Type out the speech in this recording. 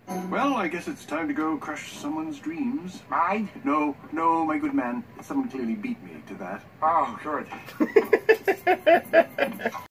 Well, I guess it's time to go crush someone's dreams. Mine? No, my good man. Someone clearly beat me to that. Oh, good.